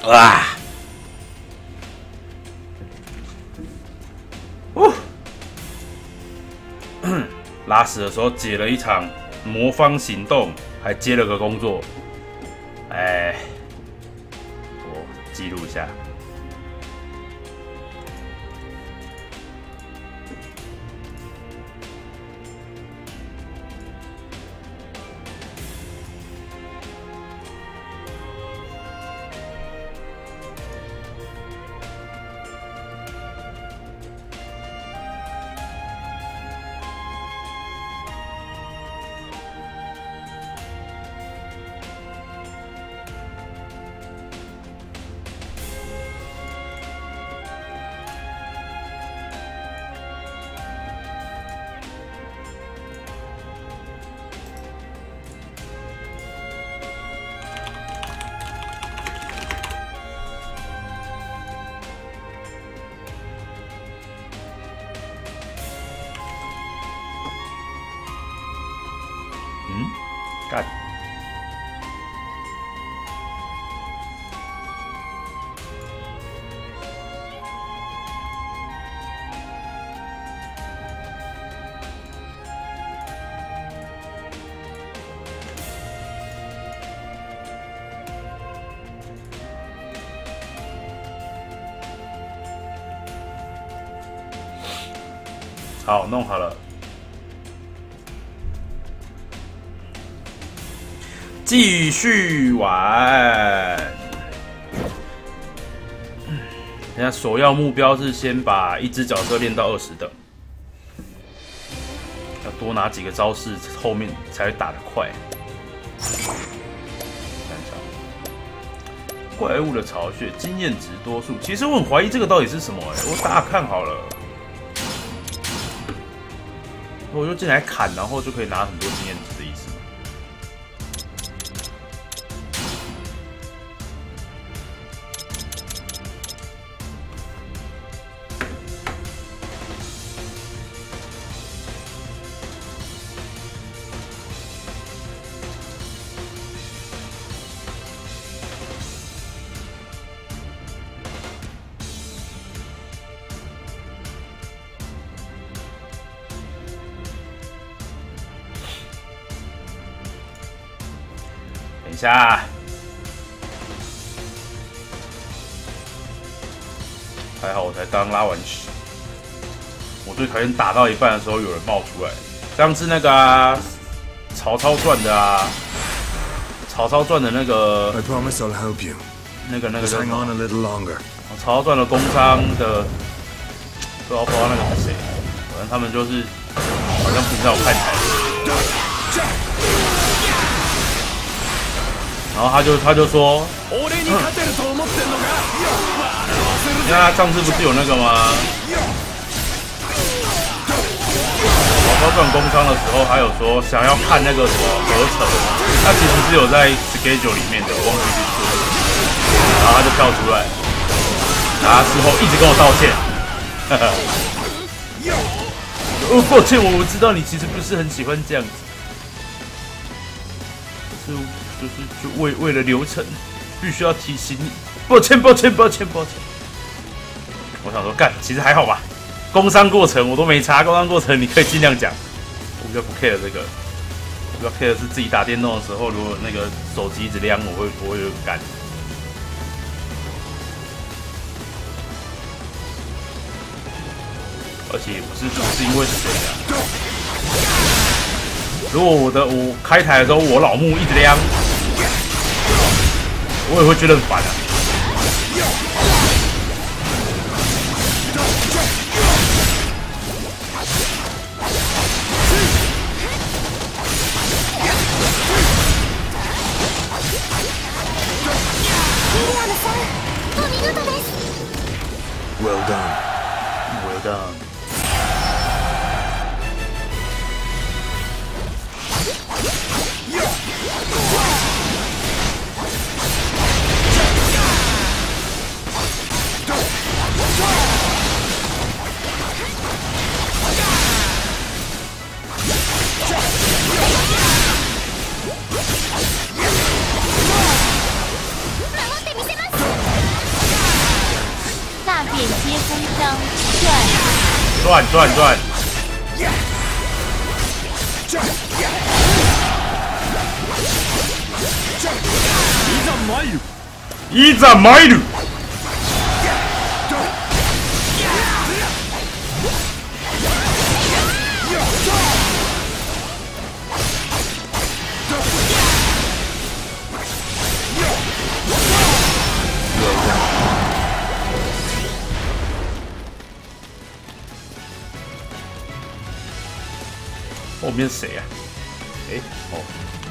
啊！拉屎的时候解了一场魔方行动，还接了个工作。哎，我记录一下。干！好，弄好了。继续玩。现在首要目标是先把一只角色练到20等，要多拿几个招式，后面才会打得快。看一下，怪物的巢穴，经验值多数。其实我很怀疑这个到底是什么我打看好了，我就进来砍，然后就可以拿很多经验值的意思。等一下，还好我才刚拉完屎。我最讨厌打到一半的时候有人冒出来，上次那个曹操传的曹操传的那个那个叫什么？曹操传的工商的，不知道那个是谁，反正他们就是好像平常有看台。然后他就说，你看他上次不是有那个吗？曹操传工商的时候，他有说想要看那个什么合成，他其实是有在 schedule 里面的，我忘记去做了。然后他就跳出来，然后事后一直跟我道歉。抱歉，我知道你其实不是很喜欢这样子，就是为了流程，必须要提醒你。抱歉。我想说，干，其实还好吧。工商过程我都没查，工商过程你可以尽量讲，我比较不 care 这个。我比较 care 是自己打电动的时候，如果那个手机一直亮，我会有干。而且也不是因为水啊。如果我开台的时候我老木一直亮，我也会觉得很烦啊。 Well done. Well done. 转转转！いざ参る！后面谁啊？哎，哦。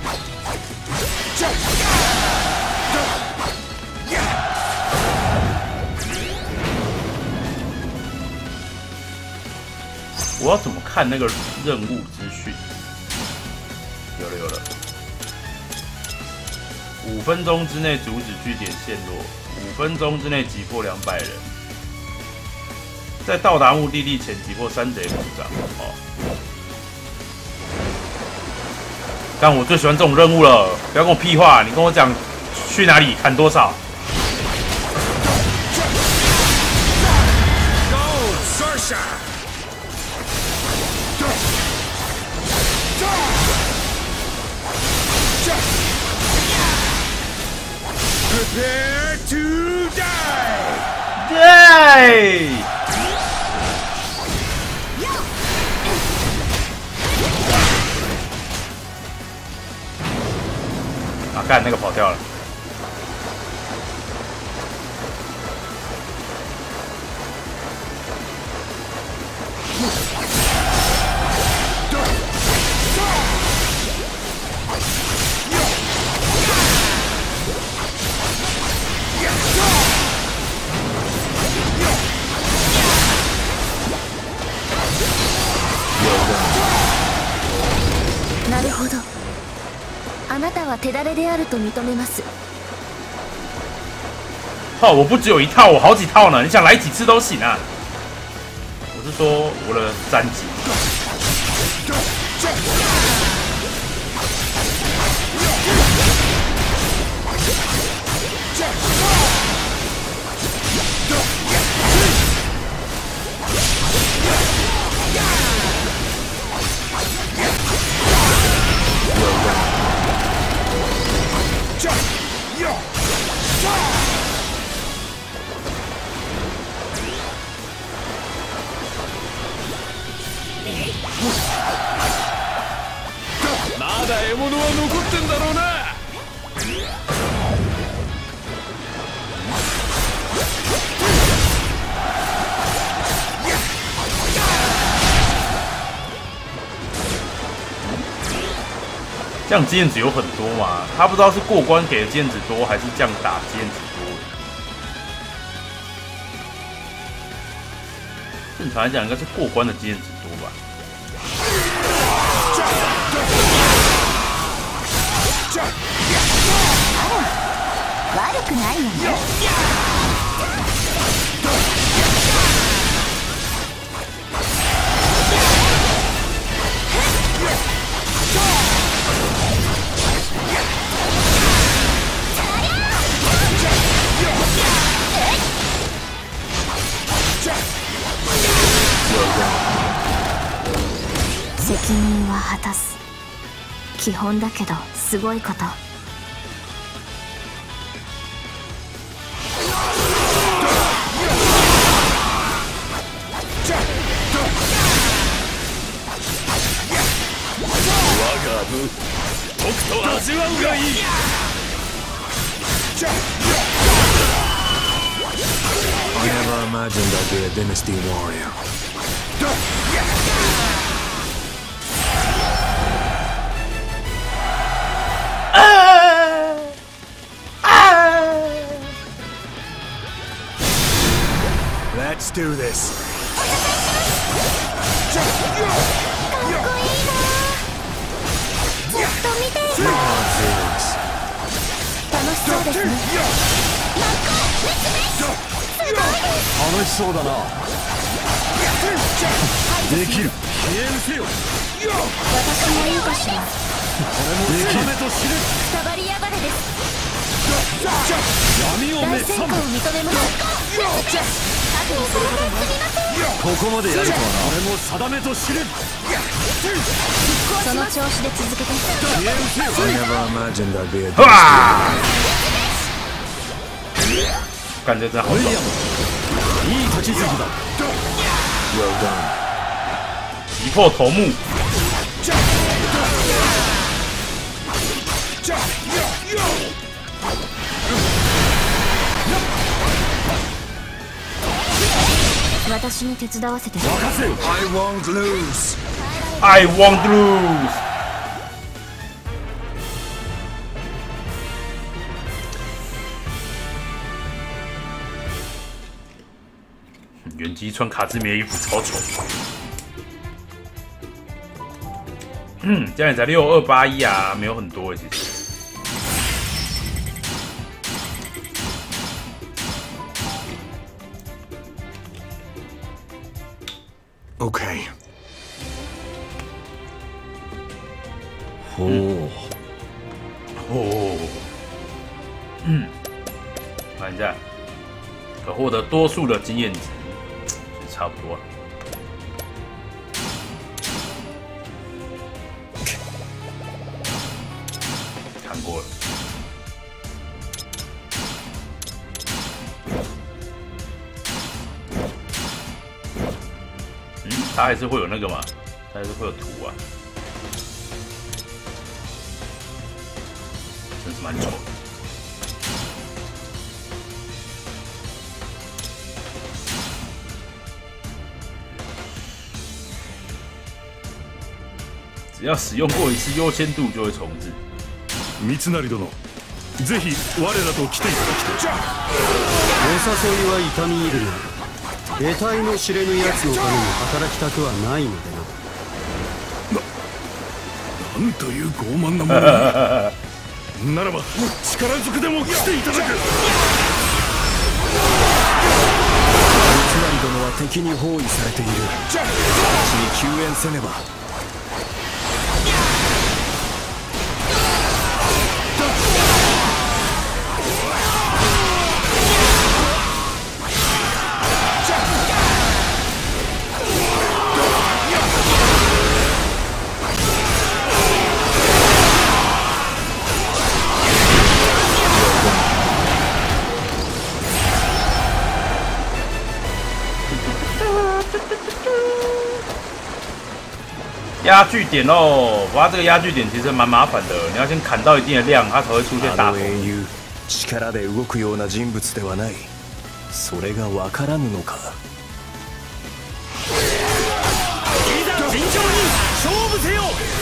我要怎么看那个任务资讯？有了有了。5分钟之内阻止据点陷落，5分钟之内击破200人，在到达目的地前击破山贼部长。哦。但我最喜欢这种任务了，不要跟我屁话，你跟我讲去哪里砍多少。 Prepare to die! Die! 啊！干，那个跑掉了。 なるほど。あなたは手だれであると認めます。 套我不只有一套，我好几套呢，你想来几次都行啊。我是说我的战绩。 まだ獲物は残ってんだろうな。 这样经验值有很多嘛？他不知道是过关给的经验值多，还是这样打经验值多。正常来讲，应该是过关的经验值多吧。 悪くないよね。責任は果たす。基本だけどすごいこと。 我が部とくと味わうがいい。I never imagined I'd be a dynasty warrior. Let's do this. かっこいいな。ずっと見ていた。楽しそうですね。 楽しそうだな。できる。消え失せよ。 私もいいかしら。 できる。 くたばりやがれです。 闇を大滅さん。 戦果を認めます。覚悟するほどね。 ここまでやるとはな。俺も定めと知れ。 その調子で続けて。 I never imagined I'd be a 哇！感觉真好爽。 いい立ち継ぎだ。Well done。 击破头目。 私に手伝わせて。 I won't lose。 I won't lose。原基穿卡兹米的衣服超丑。这样也才6281啊，没有很多其实。 Okay。哦。 看一下，可获得多数的经验值，差不多。看过了。它还是会有那个嘛，它还是会有图啊，真是蛮丑的。只要使用过一次，优先度就会重置。 三成殿、ぜひ我らと来ていただきたい。 お誘いは痛み入るが、得体の知れぬ奴のために働きたくはないのでな。 なんという傲慢なものだ。ならば力ずくでも来ていただく。 三成殿は敵に包囲されている。私に救援せねば。 压据点哦，哇，这个压据点其实蛮麻烦的，你要先砍到一定的量，它才会出现大头。 英雄、力で動くような人物ではない。それがわからぬのか。 いざ尋常に勝負せよ。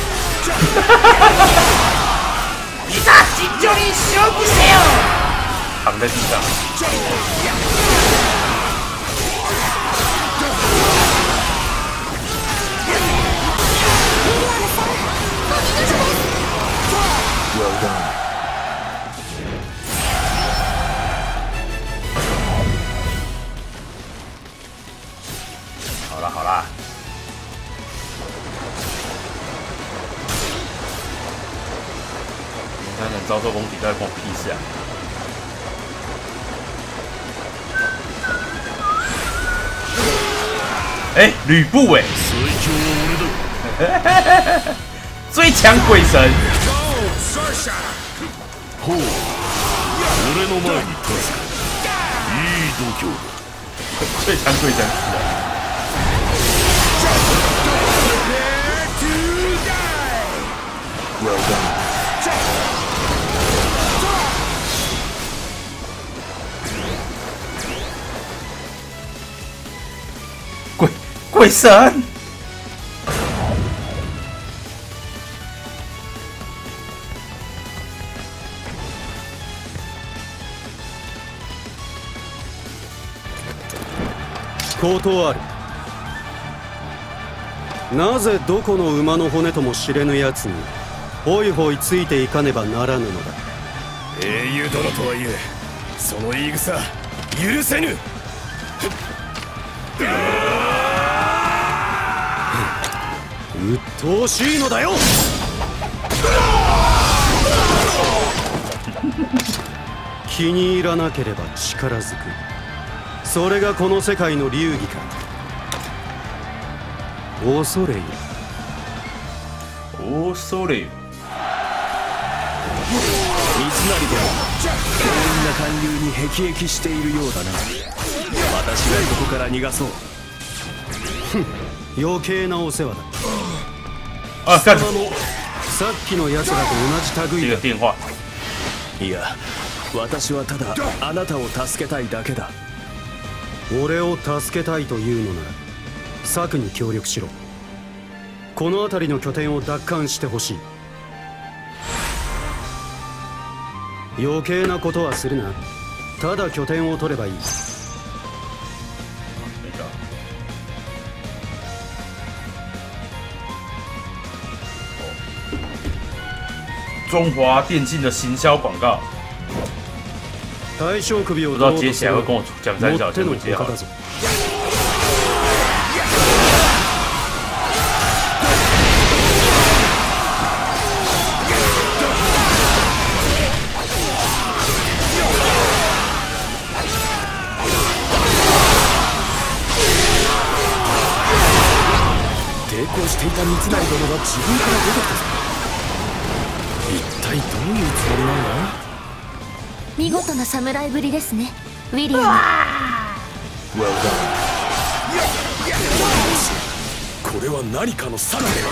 いざ尋常に勝負せよ。 躺在地上。 Well done。 好啦好啦，你看能遭受攻击，到底关我屁事啊！哎，吕布哎，最强鬼神。 ほう、俺の前に立つか。いい度胸だ。 最强鬼神死了。 Well done。 鬼神。 断る。なぜどこの馬の骨とも知れぬ奴にホイホイついていかねばならぬのだ。 英雄殿とはいえ、その言い草許せぬ。 鬱陶しいのだよ。気に入らなければ力ずく。それがこの世界の流儀か。 恐れ入る。 おそれよ。 三成殿、強引な韓流に辟易しているようだな。私がここから逃がそう。 余計なお世話だ。 啊，干貴様もさっきの奴らと同じ類だ。 这个电话。 いや、私はただあなたを助けたいだけだ。 俺を助けたいというのなら策に協力しろ。この辺りの拠点を奪還してほしい。余計なことはするな。ただ拠点を取ればいい。 中华电信的行销广告， 大将首を不知道接起来会跟我讲三角，先不接好了。 抵抗していた三成殿が自分から出てきたぞ。一体どういうつもりなんだ。 見事な侍ぶりですね、ウィリアム。 Well done。これは何かの定めだ。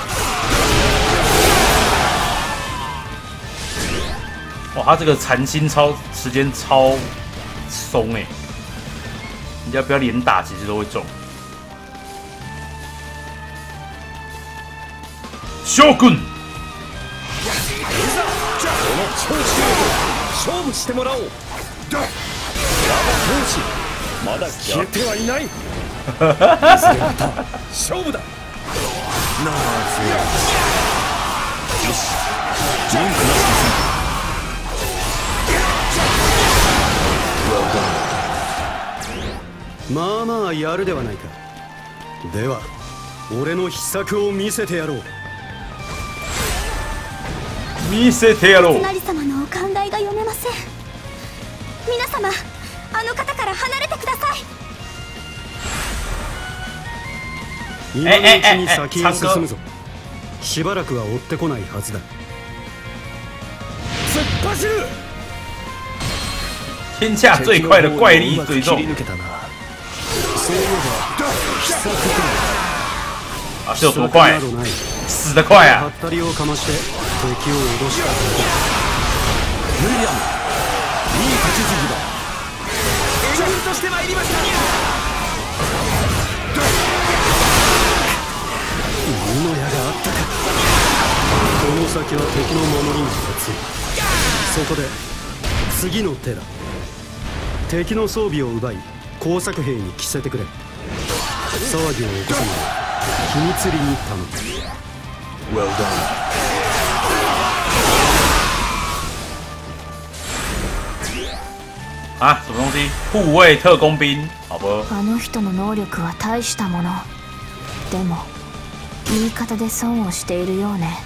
哇，他这个残心时间超松哎，人家不要连打，其实都会中。Shogun。 勝負してもらおう。だが当時まだ消えてはいない。いずれまた勝負だ。なぜよし、文句なしです。まあまあやるではないか。では俺の秘策を見せてやろう。 見せてやろう。 三成様のお考えが読めません。皆様、あの方から離れてください。 今のうちに先へ進むぞ。しばらくは追ってこないはずだ。 突っ走る。 天下最快的怪力追踪。 そういえば秘策か。 啊，是有多快？死得快啊！ はったりをかまして敵を脅した。 ウィリアム、いい手続きだ。援軍として参りました。 二の矢があったか。この先は敵の守りに立つ。そこで次の手だ。敵の装備を奪い工作兵に着せてくれ。騒ぎを起こさない秘密裏に頼む。 Well done。 啊，什么东西？护卫特工兵，好不？ あの人の能力は大したもの。でも言い方で損をしているようね。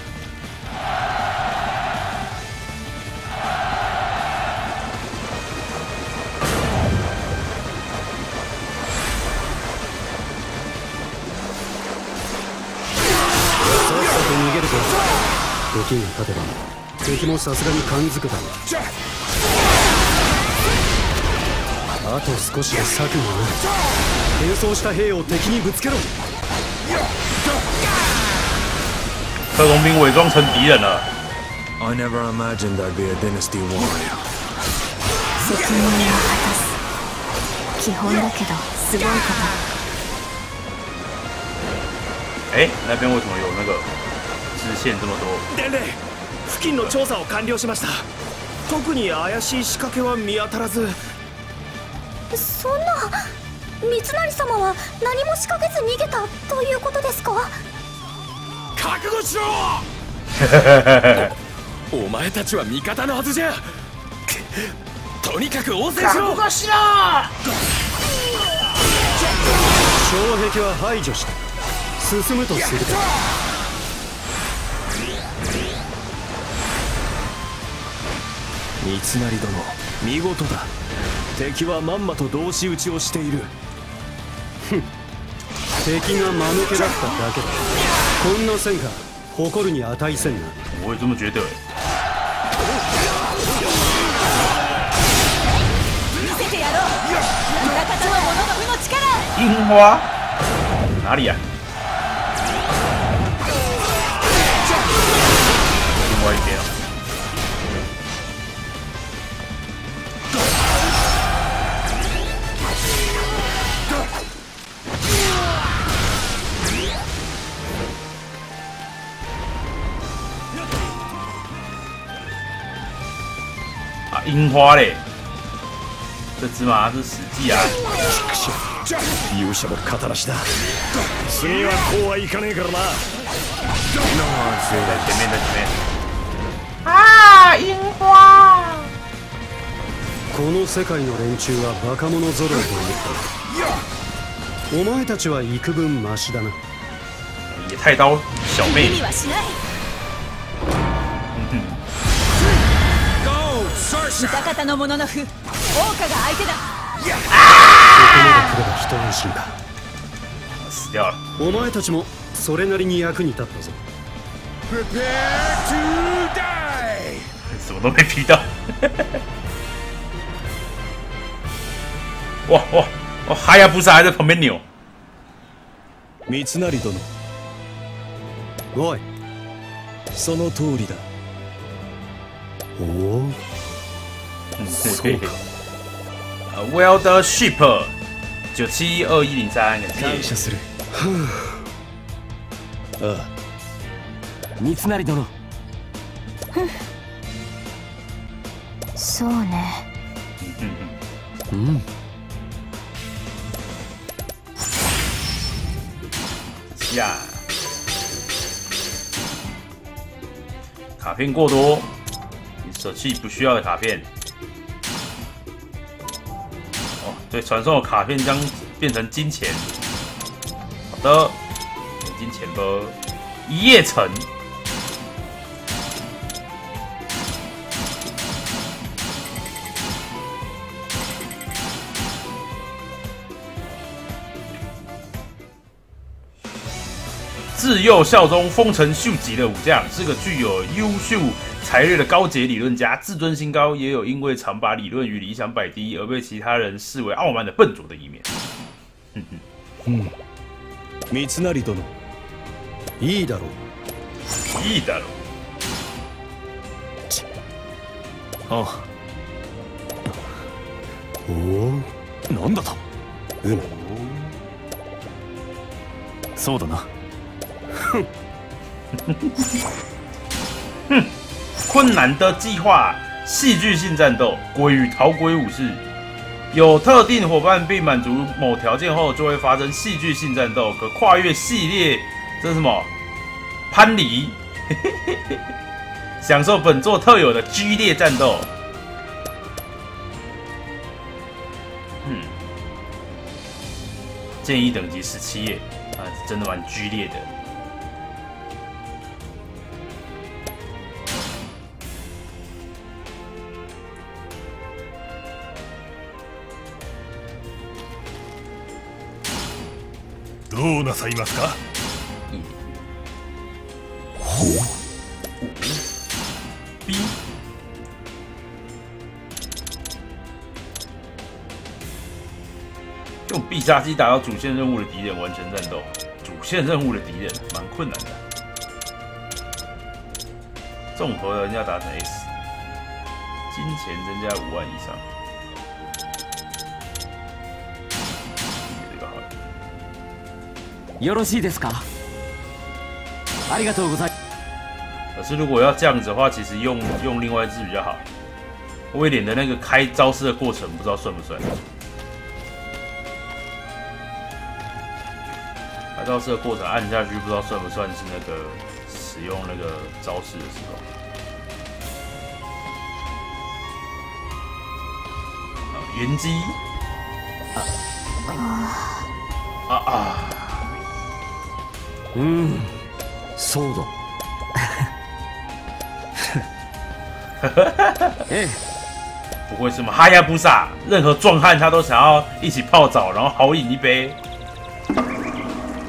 逃げるぞ。時が経てば敵もさすがに感づくだろう。あと少しで策がなる。変装した兵を敵にぶつけろ。 特工兵伪装成敌人了。 I never imagined I'd be a dynasty warrior。 責任を果たす。基本だけどすごいこと。 哎，那边为什么有那个支线这么多？ 伝令、付近の調査を完了しました。特に怪しい仕掛けは見当たらず。 そんな、三成様は何も仕掛けず逃げたということですか？ 覚悟しろ。お前たちは味方のはずじゃ。とにかく応戦しろ。覚悟しろ。 障壁は排除した。進むとするか。 三成殿、見事だ。敵はまんまと同士討ちをしている。 敵が間抜けだっただけだ。こんな戦果誇るに値せんな。 我也这么觉得。 見せてやろう。裏方の者の負の力。 樱花哪里呀？另外一边啊。啊，樱花嘞，这只嘛是实际啊。 勇者の肩なしだ。次はこうはいかねえからな。 在前面，在前面。啊，樱花！ この世界の連中はバカ者揃いと思った。お前たちは幾分マシだな。 野太刀小妹。 意味はしない。歌方の者の負、桜花が相手だ。 ここまで来れば一安心だ。 死掉了。 お前たちもそれなりに役に立ったぞ。 什么都没劈到。哇哇哇！哈亚布萨还在旁边扭。 三成殿。 おい。 その通りだ。 おお。 そうか。Well the ship 972103感謝する。ああ。三成殿。 そうね。 うん。 呀，卡片过多，你舍弃不需要的卡片。哦，对，传送的卡片将变成金钱。好的，金钱吧，一夜城。自幼效忠丰臣秀吉的武将，是个具有优秀才略的高阶理论家，自尊心高，也有因为常把理论与理想摆低而被其他人视为傲慢的笨拙的一面。 三成殿， いいだろう。いいだろう。ああ。 おお。 なんだと。そうだな。 困难的计划，戏剧性战斗，鬼与逃鬼武士。有特定伙伴并满足某条件后，就会发生戏剧性战斗，可跨越系列，这是什么？攀离，享受本作特有的激烈战斗。建议等级17页啊，真的蛮剧烈的。 どうなさいますか？ 用必杀技打到主线任务的敌人完成战斗。主线任务的敌人蛮困难的。综合人要达成 S， 金钱增加5万以上。 よろしいですか？ありがとうございます。 可是如果要这样子的话，其实用另外一只比较好。威廉的那个开招式的过程，不知道算不算？开招式的过程按下去，不知道算不算是那个使用那个招式的时候。原机。 そうだ。 不会是吗？哈亚布萨，任何壮汉他都想要一起泡澡，然后豪饮一杯。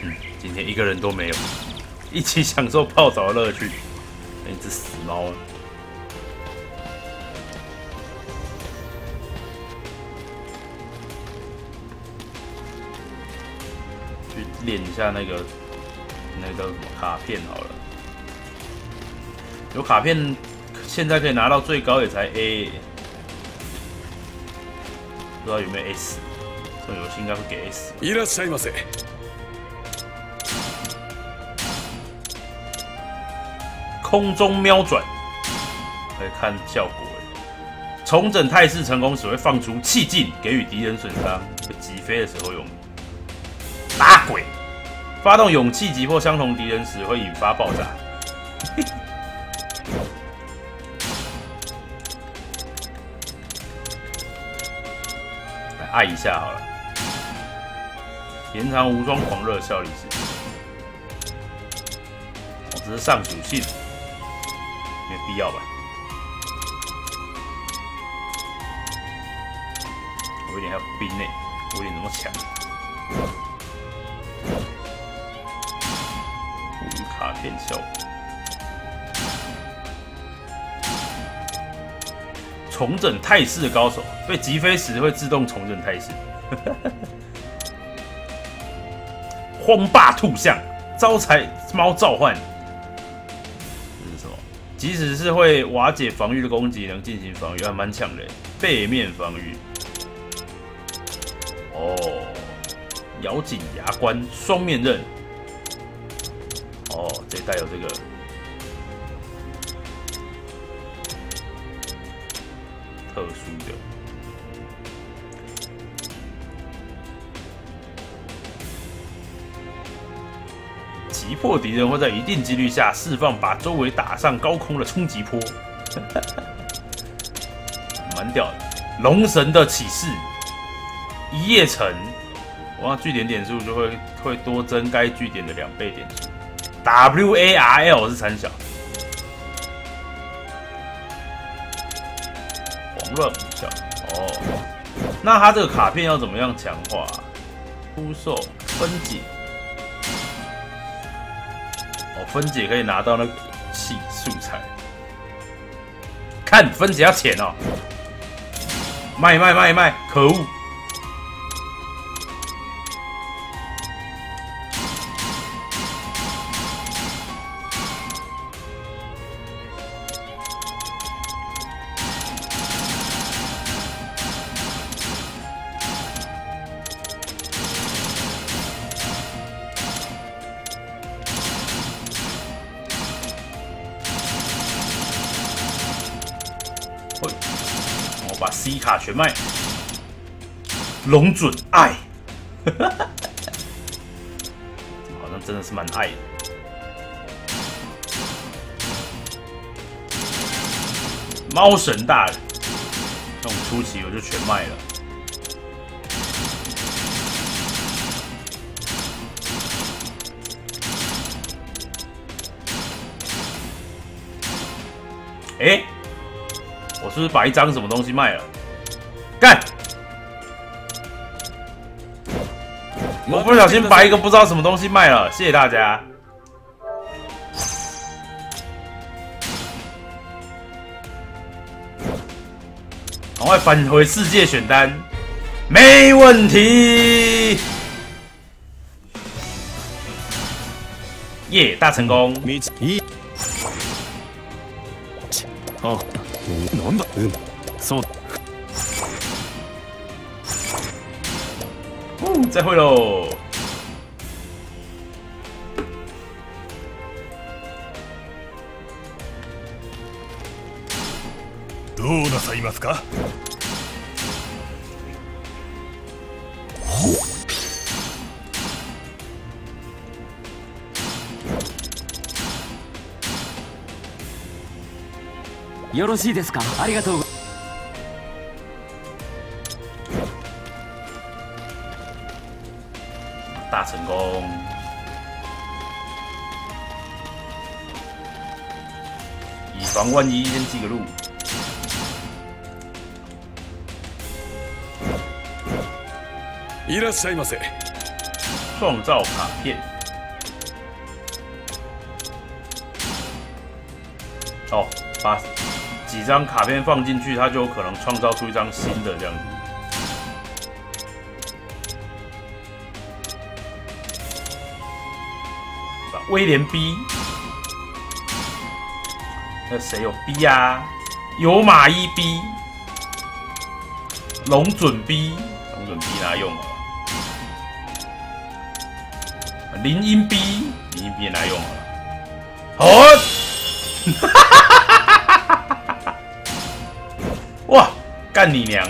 今天一个人都没有，一起享受泡澡的乐趣。那只死猫。去练一下那个叫什么卡片好了。有卡片，现在可以拿到最高也才 A， 不知道有没有 S。这种游戏应该会给 S。 いらっしゃいませ。 空中瞄转，来看效果。重整态势成功时会放出气劲，给予敌人损伤。被击飞的时候用。打鬼，发动勇气击破相同敌人时会引发爆炸。来按一下好了。延长无双狂热效力时间。哦，这是上属性，没必要吧？我有点还有兵呢，我有点那么强。卡片效果，重整态势的高手被击飞时会自动重整态势。荒霸兔象招财猫召唤，这是什么？即使是会瓦解防御的攻击，能进行防御，还蛮强的。背面防御，哦，咬紧牙关，双面刃。哦，这带有这个特殊的，击破敌人会在一定几率下释放把周围打上高空的冲击波，蛮屌的。龙神的启示，一夜城，哇，据点点数就会多增该据点的2倍点数。WARL 是三小，慌乱无效。哦，那它这个卡片要怎么样强化？出售分解，哦，分解可以拿到那个武器素材。看分解要钱哦，卖，可恶！我把 C 卡全卖，龙准爱，好像真的是蛮爱的。猫神大人，这种初期我就全卖了。欸，我是不是把一张什么东西卖了？干！我不小心把一个不知道什么东西卖了，谢谢大家。赶快返回世界选单，没问题。耶，大成功！ あ、なんだ、そう。 再会喽！ どうなさいますか？ よろしいですか？ありがとう。 大成功！以防万一，先记个录。 いらっしゃいませ。 创造卡片。 哦，把几张卡片放进去，它就有可能创造出一张新的这样子。威廉 B， 那谁有 B 呀？有马一 B， 龙准 B， 龙准 B 拿用了。林荫 B， 林荫 B 也拿用了。哦，哇，干你娘！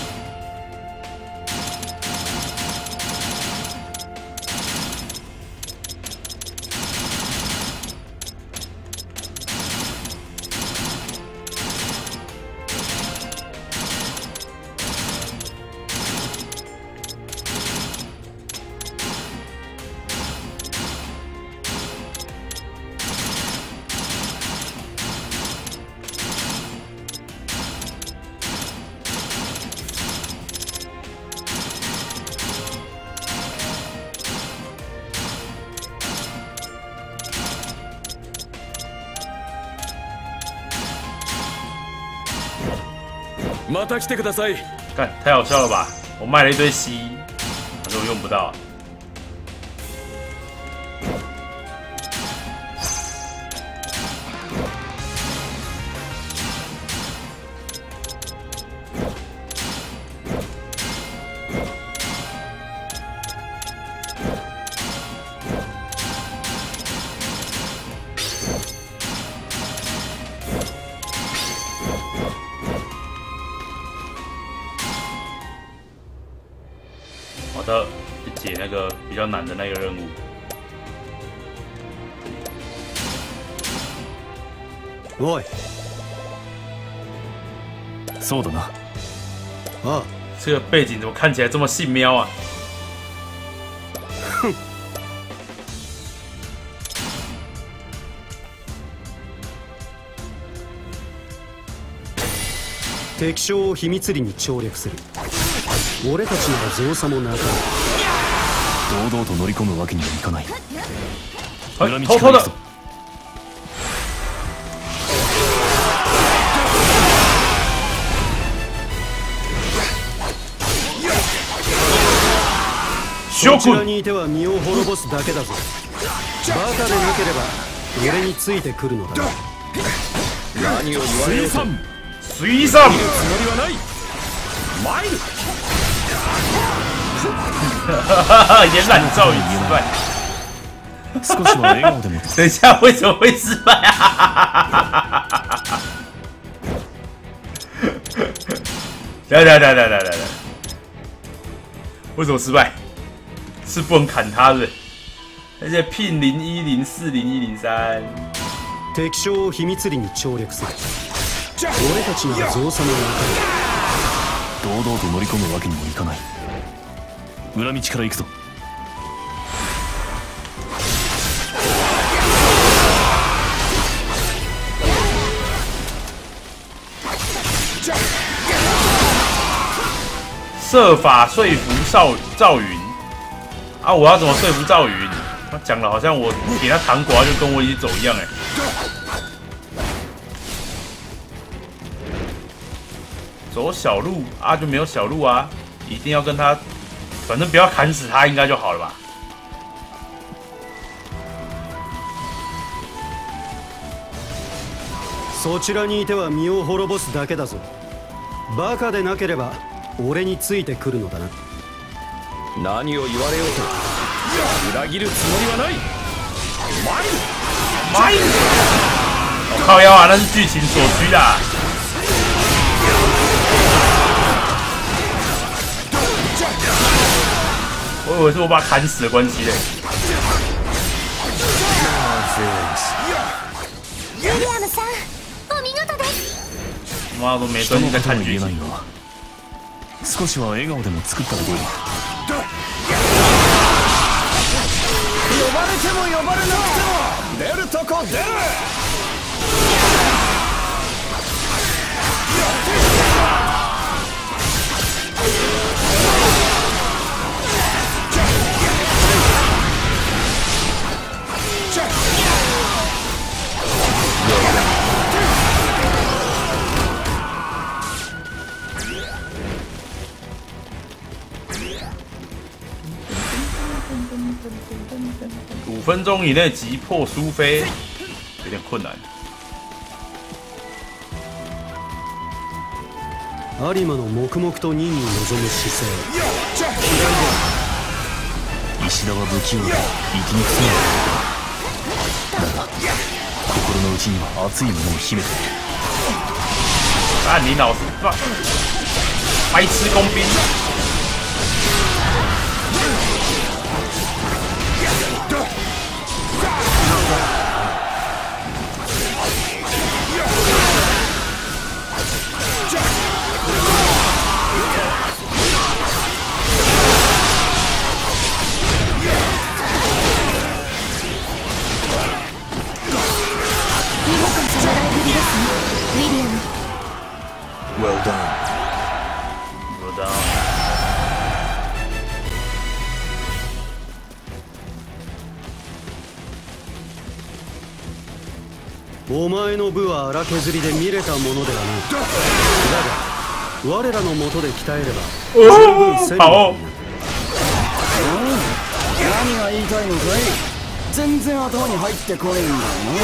また来てください。 干，太好笑了吧！我卖了一堆 C， 可是我用不到。好的，去解那个比较难的那个任务。 おい。 そうだな。 ああ。 这个背景怎么看起来这么信喵啊？ 哼。敵将を秘密裏に調略する。俺たちなら造作もなかろう。 堂々と乗り込むわけにはいかない。 裏道から行くぞ。 こちらにいては身を滅ぼすだけだぞ。バカでなければ俺についてくるのだ。何を言われようと水産見るつもりはない。参る。 延揽咒语失败。 少しは笑顔でも。 等一下，为什么会失败啊？来，为什么失败？是不能砍他的，而且聘0104、0103。 敵将を秘密裏に調略する。俺たちなら造作もなかろう。堂々と乗り込むわけにもいかない。裏道から行くぞ。 设法说服赵云啊！我要怎么说服赵云？他讲的好像我给他糖果，他就跟我一起走一样哎。走小路啊，就没有小路啊！一定要跟他，反正不要砍死他，应该就好了吧？ そちらにいては身を滅ぼすだけだぞ。バカでなければ俺についてくるのだな。何を言われようと裏切るつもりはない。 参る！我靠腰啊，那是剧情所需的。我以为是我把他砍死的关系嘞。 ウィリアムさん、お見事です。 妈都没专心在看剧情。 少しは笑顔でも作ったらどうだ。 呼ばれても呼ばれなくても出るとこ出る。 5分钟以内击破苏菲，有点困难。 有馬の黙々と任に臨む姿勢。 石田は不器用で生きにくそうな男だ。だが心の内には熱いものを秘めている。 啊，你老是白痴工兵。 Well done. Well done. お前の部は荒削りで見れたものではない。だが我らの元で鍛えれば十分戦力になる。 何が言いたいのかい。全然頭に入ってこねえんだよな。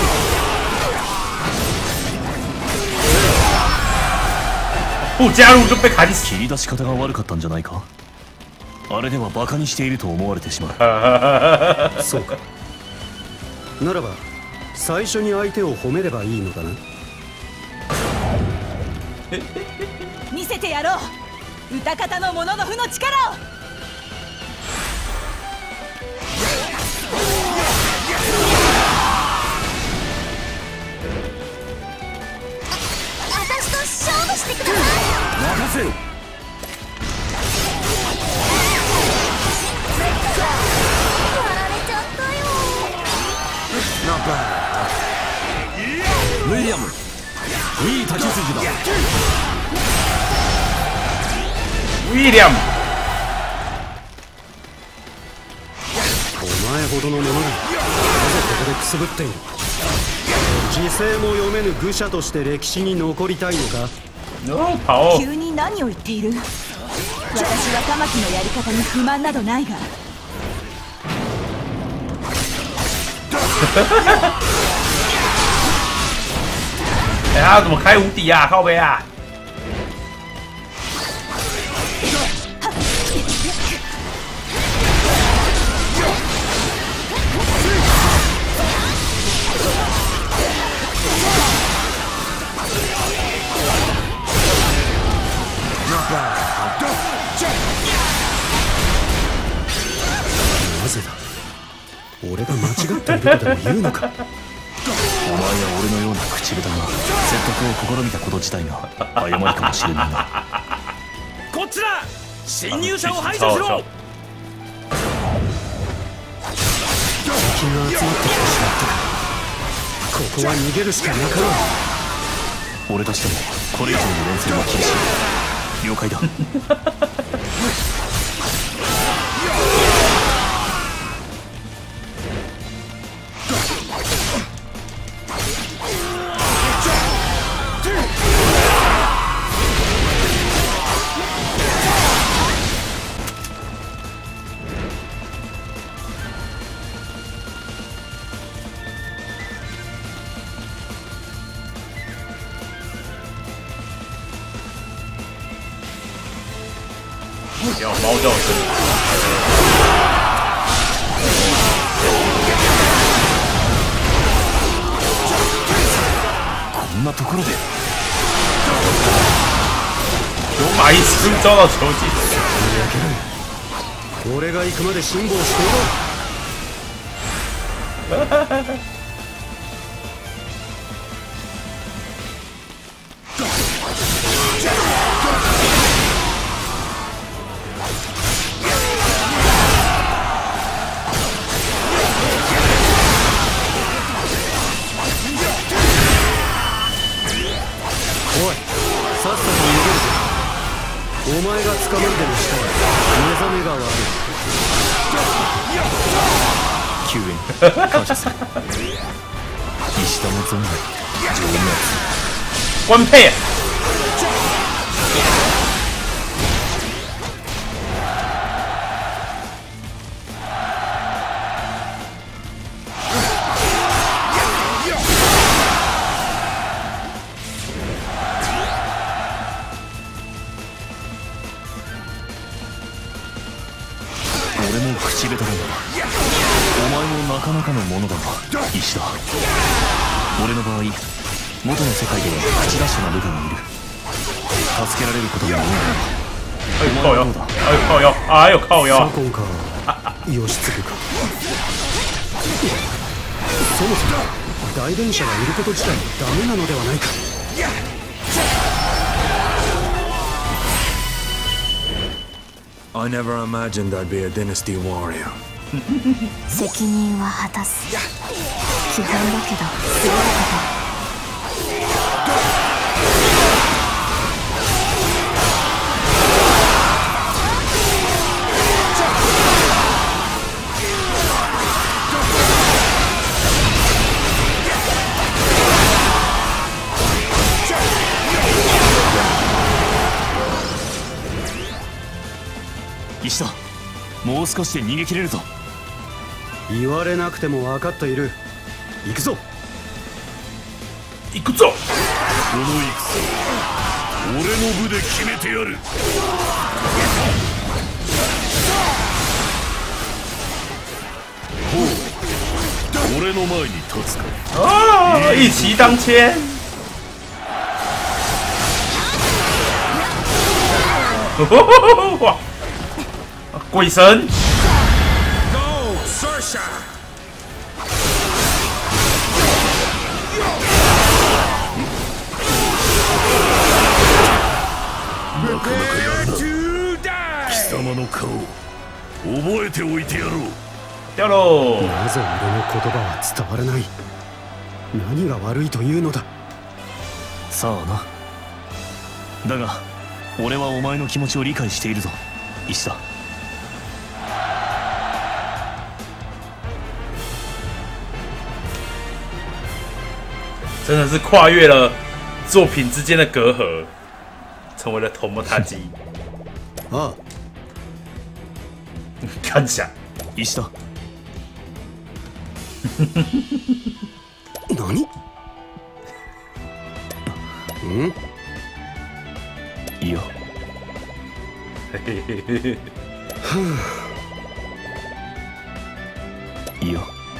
不加入就被砍死。 切り出し方が悪かったんじゃないか。あれではバカにしていると思われてしまう。 そうか。ならば最初に相手を褒めればいいのだな。 見せてやろう、歌方の者の負の力を。 私と勝負してください。 任せろ。 やられちゃったよ。 ウィリアム、いい立ち筋だ。 ウィリアム、 お前ほどの者がなぜここでくすぶっている。時勢も読めぬ愚者として歴史に残りたいのか。 急に何を言っている。私は玉木のやり方に不満などないが。 哎呀，怎么开无敌啊？靠背啊！ なぜだ。俺が間違っているとでも言うのか。 お前や俺のような口下手が説得を試みたこと自体が誤りかもしれないな。 こっちだ。侵入者を排除しろ。 敵が集まってきてしまったか。ここは逃げるしかなかろう。 俺としてもこれ以上の連戦は厳しい。了解だ。 要猫叫声。 こんなところで有马一直遭到囚禁。 俺が行くまで辛抱していろ。お前が捕まるでもしたら目覚めが悪い。 救援感謝する。石田の存在情に熱い。 官配。 まかのものだが石田。俺の場合元の世界で口出しな部下がいる。助けられることも多いが靠腰，靠腰，哎呦靠腰！ 左近か義継か。そもそも大電車がいること自体ダメなのではないか。 I never imagined I'd be a dynasty warrior. 責任は果たす。基本だけどすごいこと。 石田、もう少しで逃げ切れるぞ。 言われなくても分かっている。行くぞ。 行くぞ。 この戦、俺の部で決めてやる。ほう、俺の前に立つか。 哦，一骑当千。哇！鬼神 Go, Saoirse! なかなかやるな。貴様の顔覚えておいてやろう。 掉喽！ なぜ俺の言葉は伝わらない。何が悪いというのだ。 さあな。だが俺はお前の気持ちを理解しているぞ石田。 真的是跨越了作品之间的隔阂，成为了头目塔基。 ああ。 看下石田。 何？うん？ いいよ。 嘿嘿嘿嘿。 いいよ。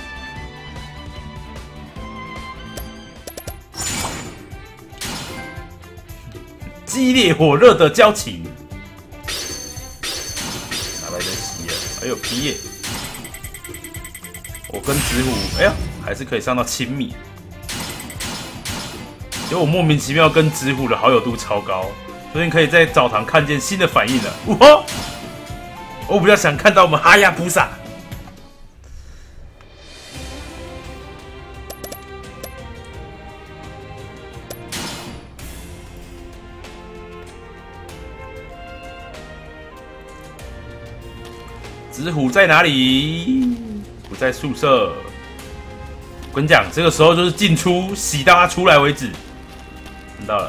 激烈火热的交情，哪来的皮啊？还有皮耶！我跟子虎，哎呀，还是可以上到亲密。因为我莫名其妙跟子虎的好友度超高，昨天可以在澡堂看见新的反应了。哇！我比较想看到我们哈亚菩萨。子虎在哪里？不在宿舍。我跟你讲，这个时候就是进出，洗到他出来为止。看到了。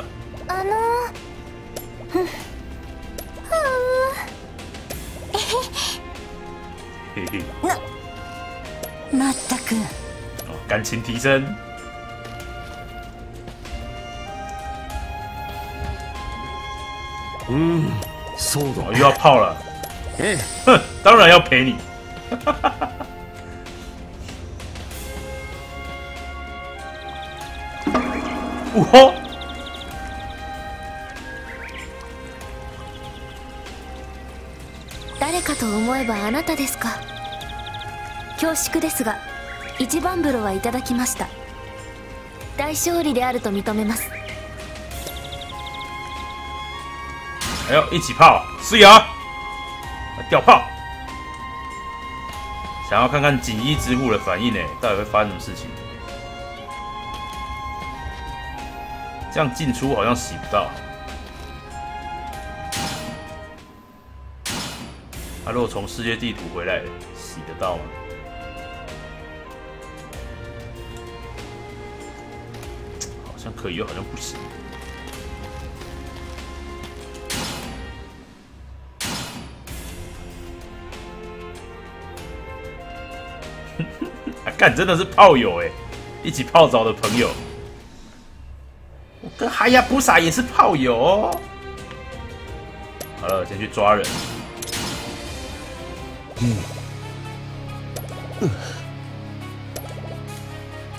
嘿嘿。 まったく。 感情提升。 そうだ。 又要泡了。哼，当然要陪你。呜吼！ 誰かと思えばあなたですか。恐縮ですが、一番風呂はいただきました。大勝利であると認めます。 哎呦，一起泡，是啊！掉炮，想要看看锦衣之虎的反应呢，到底会发生什么事情？这样进出好像洗不到。他如果从世界地图回来，洗得到吗？好像可以，又好像不行。干，真的是炮友哎，一起泡澡的朋友。我跟哈亚布萨也是炮友哦。好了，先去抓人。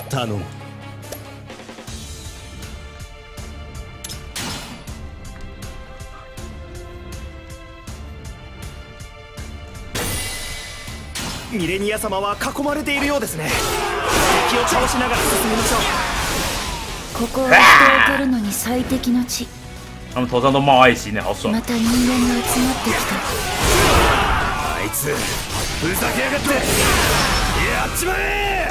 頼む。 ミレニア様は囲まれているようですね。敵を倒しながら進みましょう。 ここは人を狩るのに最適の地。 他们头上都冒爱心呢，好爽。 また人間が集まってきた。 あいつふざけやがって、やっちまえ。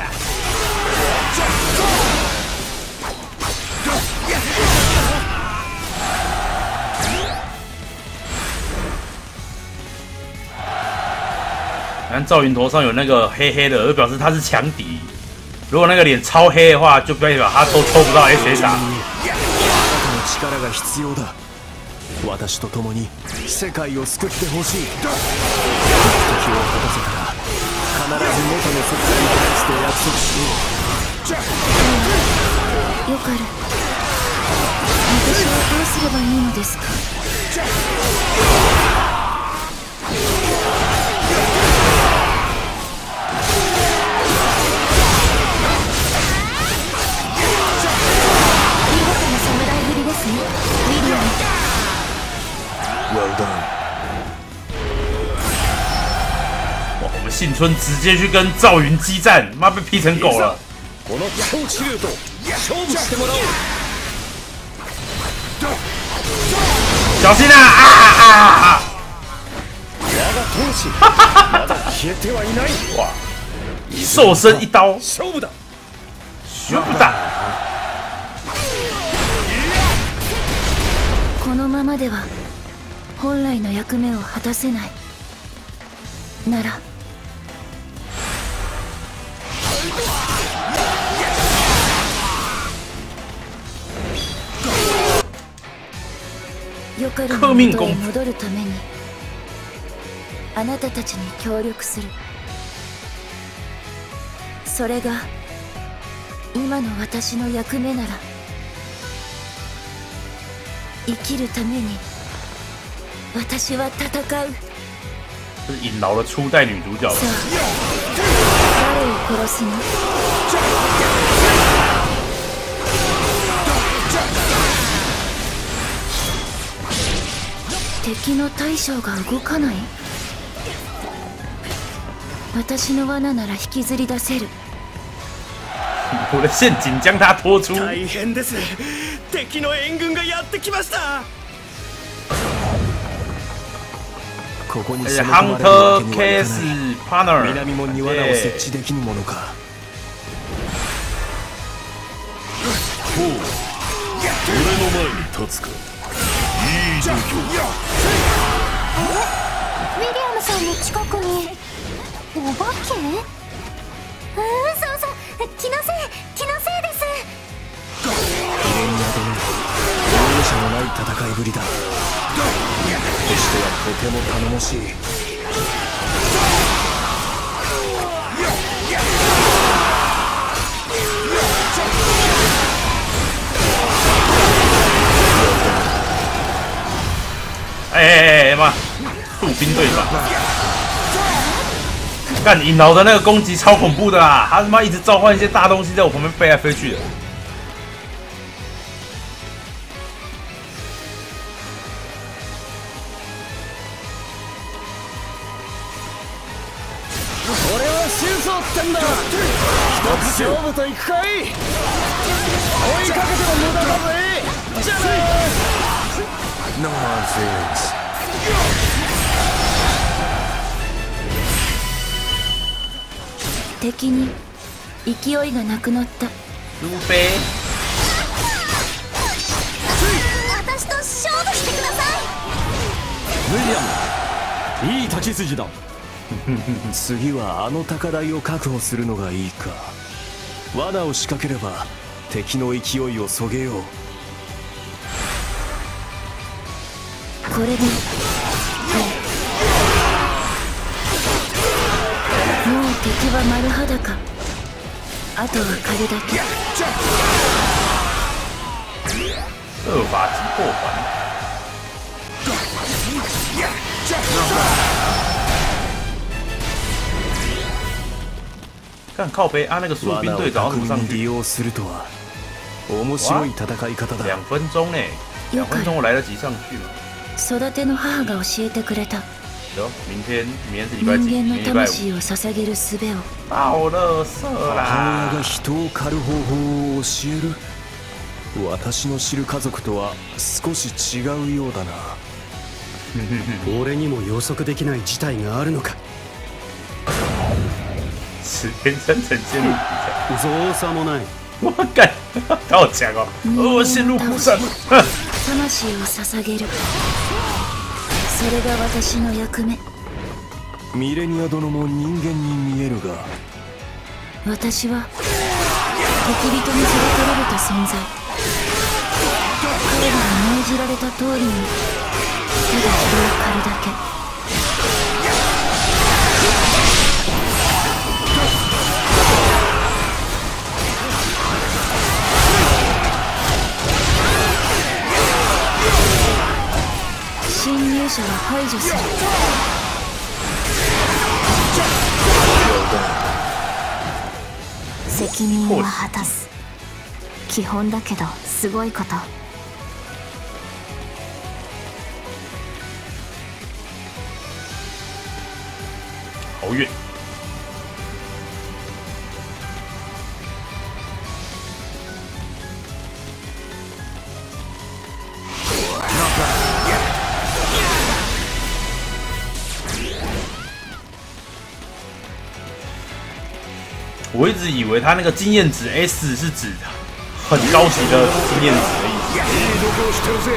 看赵云头上有那个黑黑的，就表示他是强敌。如果那个脸超黑的话，就代表他都抽不到 SSR。 力が必要だ。私と共に世界を救ってほしい。敵を果たせたら必ず元の世界に返して約束しよう。 よかる。私はどうすればいいのですか？ 哇，我们幸村直接去跟赵云激战，妈被劈成狗了。 この超治療と勝負してもらおう。 小心啊！啊！ 我が闘志まだ消えてはいない。 哇，瘦身一刀， 勝負だ。 学不打。 このままでは本来の役目を果たせない。ならよかるの元へ戻るためにあなたたちに協力する。それが今の私の役目なら、生きるために私は戦う。 这是尹劳的初代女主角。 さあ、誰を殺すの？敵の大将が動かない？私の罠なら引きずり出せる。 我的陷阱将他拖出。 大変です。敵の援軍がやってきました。 ここに攻め込まれるわけにはいかない。南門に罠を設置できぬものか。ほう、俺の前に立つか。いい状況。 ウィリアムさんの近くにお化け？そうそう、気のせいです。 ミレニア殿、容赦のない戦いぶりだ。としてはとても頼もしい。 妈，步兵对吧？干尹劳的那个攻击超恐怖的啦，他他妈一直召唤一些大东西在我旁边飞来飞去的。 これはシューソーってんだ。一つ勝負といくかい。追いかけても無駄だぜ。じゃあナーゼンス。 敵に勢いがなくなった。 ルフェ。 私と勝負してください。 ウィリアム、いい立ち筋だ。次はあの高台を確保するのがいいか。罠を仕掛ければ敵の勢いをそげよう。 これでもう敵は丸裸。あとは狩るだけ。 二法击破环。 看靠背啊，那个苏兵队长怎么上去？ 利用するとは面白い戦い方だ。 2分钟呢，2分钟我来得及上去吗？ 育ての母が教えてくれた。 有，明天是礼拜几？ 人間の明天礼拜魂を捧げる術を。 到了色母親啦が！人を狩る方法を教える。私の知る家族とは少し違うようだな。 俺にも予測できない事態があるのか。 此天生呈现入比赛， 造作もない。 我干，他好强哦！我陷入苦战。 魂を捧げる。それが私の役目。 ミレニア殿も人間に見えるが、 私は敵人に育てられた存在。彼らに命じられた通りにただ人を狩るだけ。侵入者は排除する。責任は果たす。基本だけどすごいこと。 好远。我一直以为他那个经验值 S 是指很高级的经验值的意思，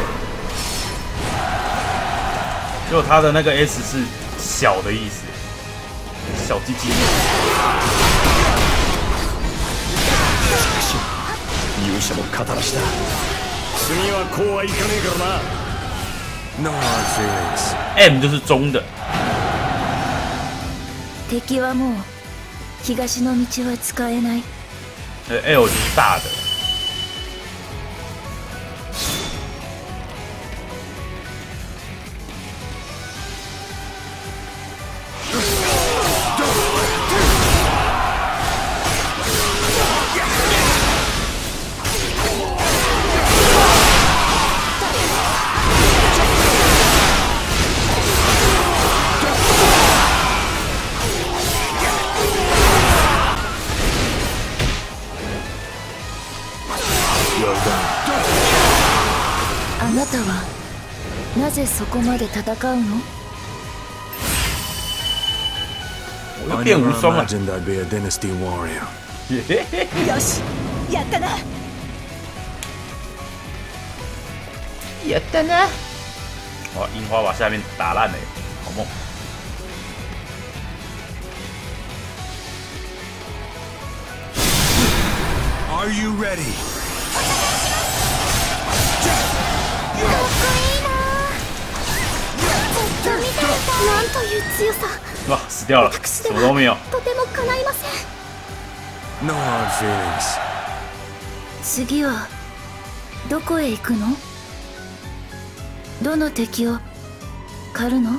结果他的那个 S 是小的意思，小鸡鸡。 勇者も語らした。次はこうはいかねえからな。 M 就是中的。 敵はもう東の道は使えない。 L 就是大的。 あなたはなぜそこまで戦うの？ 我又变无双了。 よし、やったな。 やったな！哇，樱花把下面打烂了，好梦。 Are you ready? なんという強さ。 哇，死掉了，什么都没有。 とても叶いません。 No hard feelings. 次はどこへ行くの？どの敵を狩るの？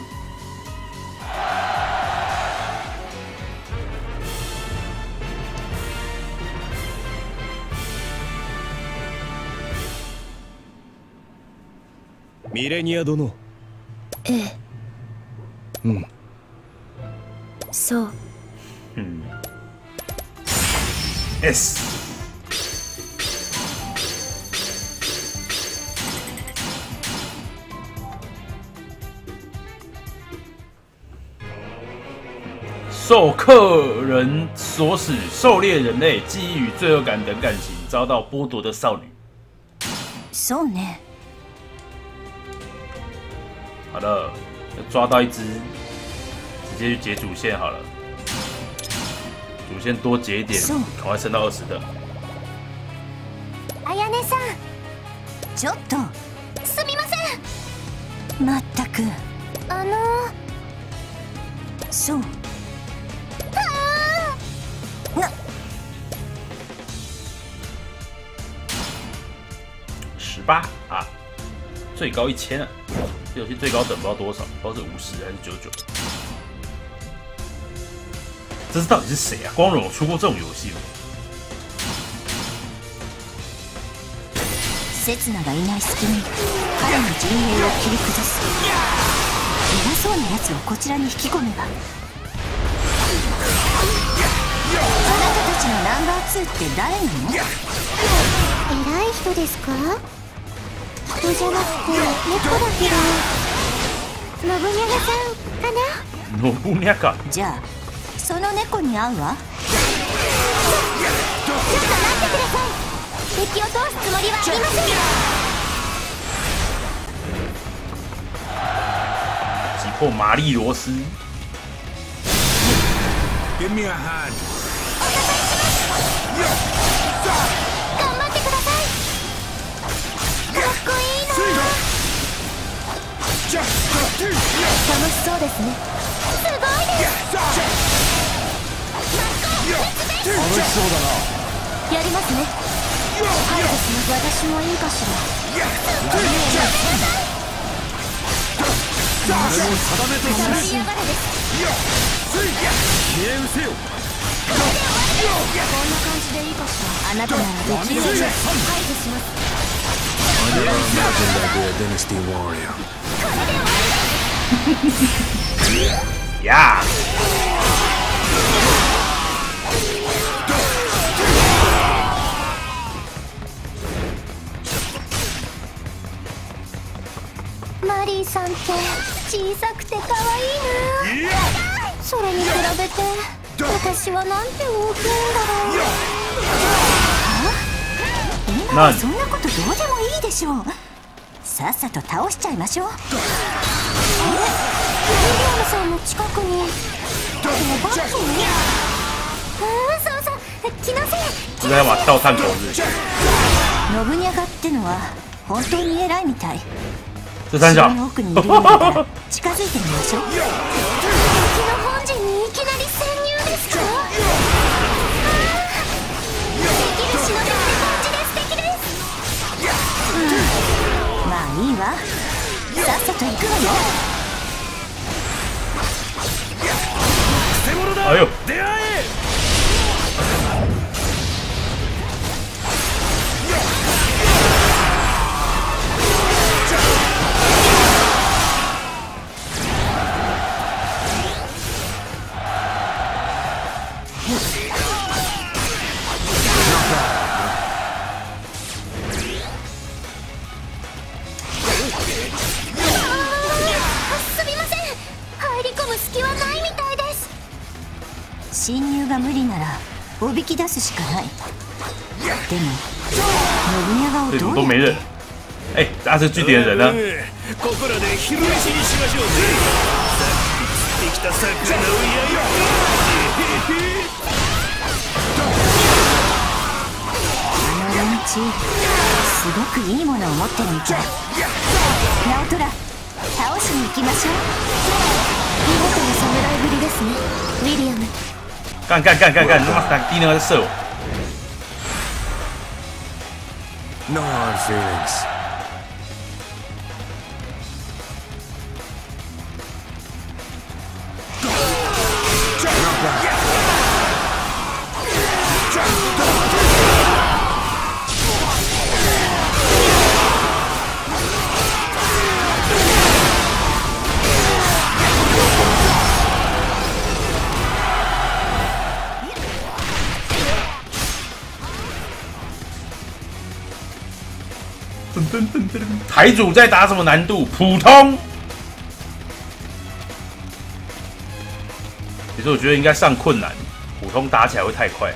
ミレニア殿。 ええ。 うん。 そう。 S。受客人所使，狩猎人类记忆与罪恶感等感情遭到剥夺的少女。 そうね。 好了，抓到一只，直接去解主线好了。主线多解一点，赶快升到20的。 あやねさん、ちょっとすみません。まったく。そう。 18啊，最高1000啊！这游戏最高等不知道多少，不知道是50还是99。 这是到底是谁啊？光荣有出过这种游戏吗？ 刹那がいない隙に彼の陣営を切り崩す。偉そうな奴をこちらに引き込めば。あなたたちのナンバー2って誰なの？ 偉い人ですか？人じゃなくて猫だけど、信長さんかな？ 信長。 じゃあその猫に会うわ。ちょっと待ってください。敵を通すつもりはありませんよ。 击破玛丽罗斯。 Give me a hand. 頑張ってください。かっこいいな。楽しそうですね。すごいです。 楽しそうだな。 やりますね。はいですね。私もいいかしら。 俺も定めとする。 盛り上がれです。 消え失せよ。 こんな感じでいいかしら。あなたならできるでしょ。はいですます。 I never imagined I'd be a Dynasty warrior. やマリーさんって小さくて可愛いな。それに比べて私はなんて大きいんだろう。 今はそんなことどうでもいいでしょう。さっさと倒しちゃいましょう。 ウィリアムさんの近くにお化け？そうそう、気のせい。 现在把跳探狗日。 信長ってのは本当に偉いみたい。 这三角。 城の奥にいるようだから近づいてみましょう。 敵の本陣にいきなり潜入ですか？できる忍びって感じで素敵です。 まあいいわ。さっさと行くわよ。 哎呦！ 出会え。 すみません。入り込む隙はないみたいです。 侵入が無理ならおびき出すしかない。でも信長を这怎么どうやっ都没人？哎，这是据点人呢？ ここらで昼飯にしましょうぜ。さっき釣ってきた魚を焼いて。 あの連中すごくいいものを持ってるみたい。直虎倒しに行きましょう。 見事な侍ぶりですね、ウィリアム。 干！他妈第一个在射我。 No hard feelings. 噔，台主在打什么难度？普通。其实我觉得应该上困难，普通打起来会太快。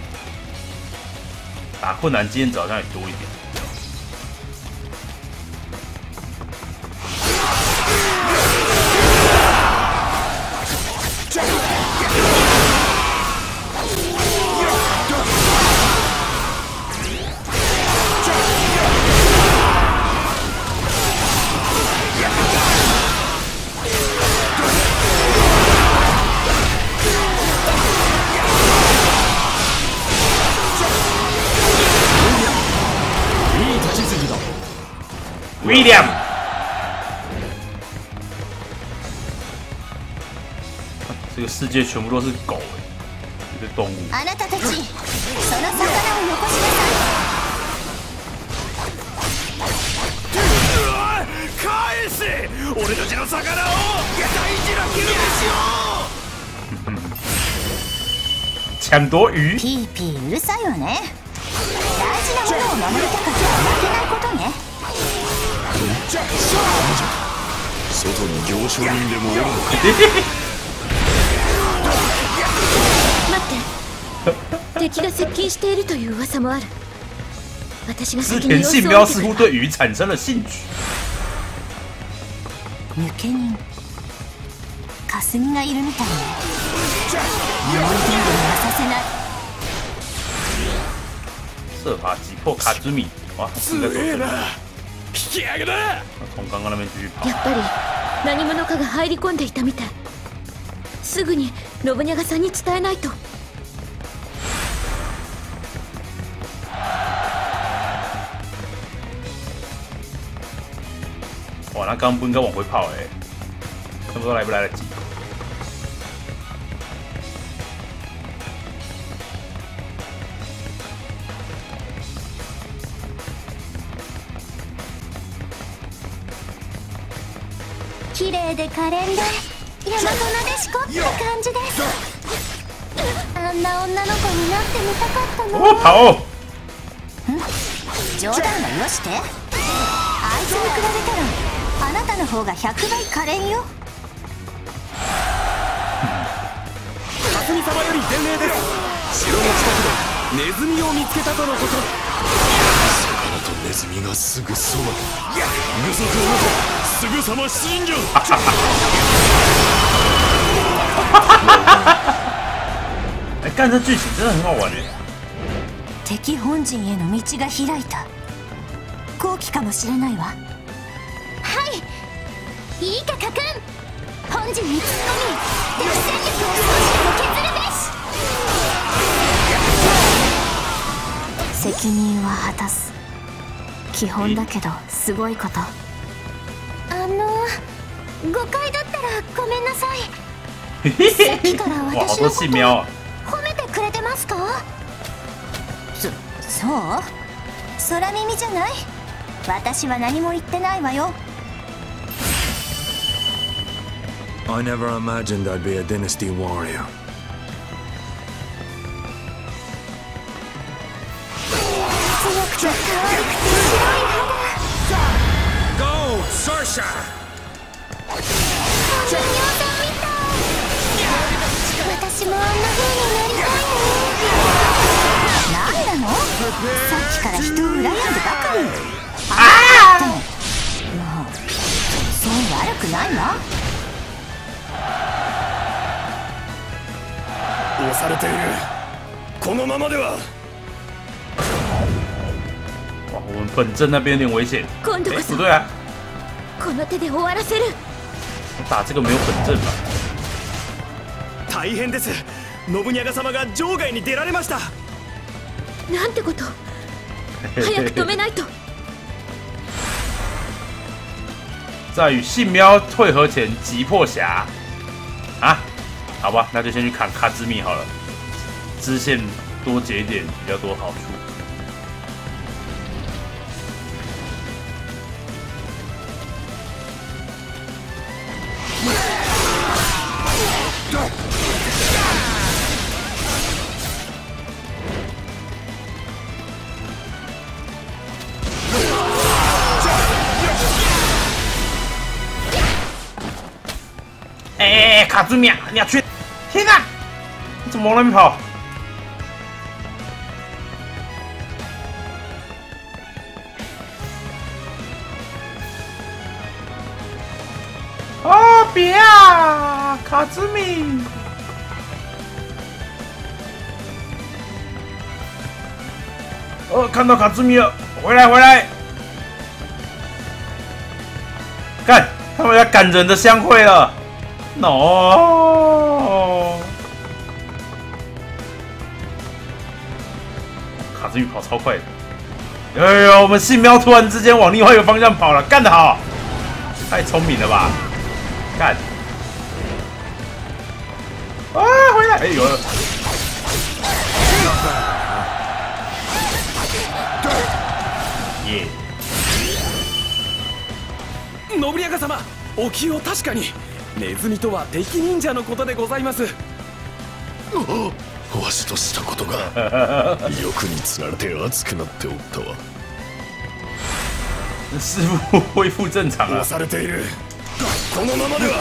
打困难经验值好像也多一点。William， 这个世界全部都是狗哎。 动物。 あなたたち、その魚をよこしなさい。 返せ！俺たちの魚を大事なキル抢夺鱼。 ピーピーうるさいわね。大事なものを守りたかったら負けないことね。 外に行商人でもおるのか。 待って敵が接近しているという噂もある。私が织先に様子田信喵を見てくる。 似乎对鱼产生了兴趣。 抜け人霞がいるみたいね。思い通りにはさせない。 设法击破卡兹米。哇，他是在走这里。 引き上げだ。 从刚刚那边继续跑。 やっぱり何者かが入り込んでいたみたい。すぐに信長さんに伝えないと。 哇，那刚刚不应该往回跑哎、不知道来不来得及。 綺麗で可憐で大和なでしこって感じです。あんな女の子になってみたかったの。 哦，跑！ 冗談はよして。あいつに比べたらあなたの方が100倍可憐よ。 霞様より伝令です。城の近くでネズミを見つけたとのこと。魚とネズミがすぐそば。具足を持て。すぐさま出陣じゃ。 哎，干这剧情真的很好玩哎。 敵本陣への道が開いた。好機かもしれないわ。はい、いいか家訓。本陣に突っ込み敵戦力を少しでも削るべし。責任は果たす。基本だけどすごいこと。誤解だったらごめんなさい。さっきから哇，好私のこと多细喵啊！ 褒めてくれてますか？そう空耳じゃない。私は何も言ってないわよ。 I never imagined I'd be a dynasty warrior. 強くて可愛くて白い肌。 Go, Saoirse! 人形さんみたい。私もあんな風になりたいね。なんなの？さっきから人を羨んでばかり。ああ！もうそう悪くないわ。 押されている。このままでは。 哇，我们本阵那边有点危险。哎， 今度こそ不对啊， この手で終わらせる。 打这个没有本阵吧？ 大変です。信長様が場外に出られました。 なんてこと。早く止めないと。 在与信喵汇合前击破侠啊，好吧，那就先去砍卡兹米好了，支线多结一点比较多好处。哎，卡兹米，你要去！天哪，你怎么往那边跑？啊，别啊，卡兹米！看到卡兹米了，回来回来！干，他们要赶人的相会了。No！ 卡兹米跑超快的，哎呦，我们信喵突然之间往另外一个方向跑了，干得好！太聪明了吧！干！啊，回来！哎，有了！ お気を確かに。ネズミとは敵忍者のことでございます。 わしとしたことが欲につられて熱くなっておったわ。 师傅恢复正常了。 押されている。このままでは。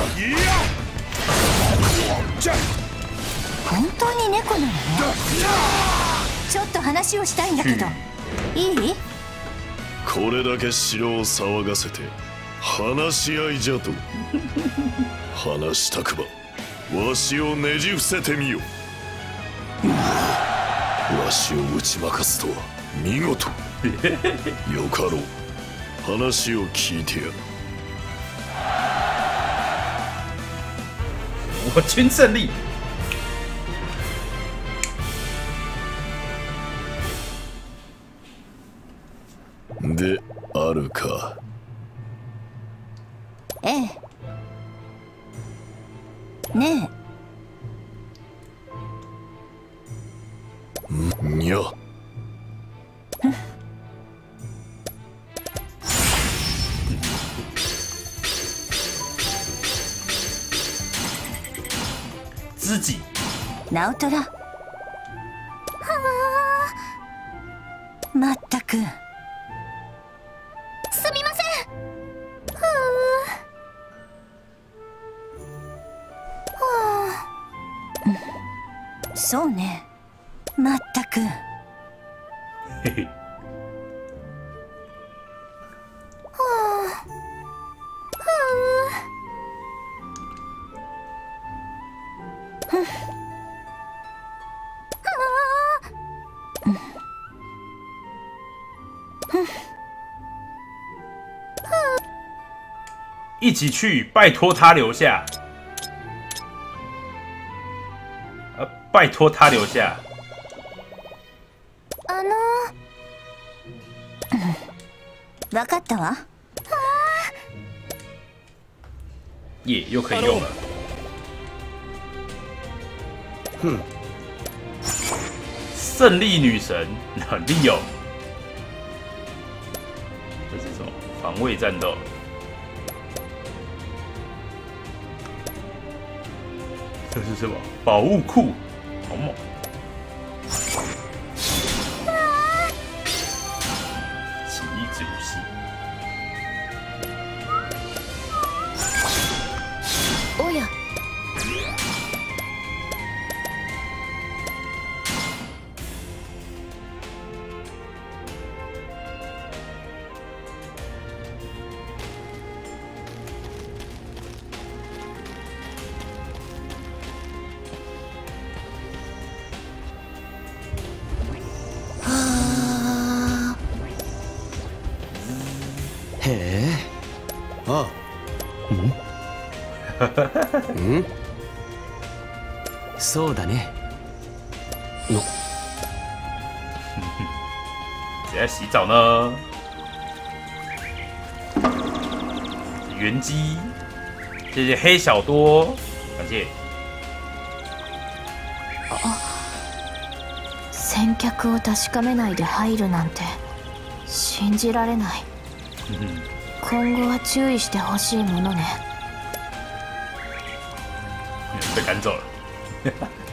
本当に猫なのね。ちょっと話をしたいんだけど、いい？ これだけ城を騒がせて話し合いじゃと。話したくばわしをねじ伏せてみよ。わしを打ち負かすとは見事。よかろう、話を聞いてやる。 我军胜利。 であるか。 ええ。ねえ。にゃ。 知己。 ナオトラ。はあ。まったく。すみません。はあ。はあ。そうね。まったく。 嘿嘿。 はあ。はあ。 一起去，拜托他留下。拜托他留下。 わかったわ。 耶，又可以用了。胜利女神利用。这是什么？防卫战斗。这是什么？宝物库，好猛！奇异之武器。 おや。 へえ。ああ。ん？そうだね。 谁在洗澡呢？原鸡，谢谢黑小多，感谢。 先客を確かめないで入るなんて信じられない。今後は注意してほしいものね。 被赶走了。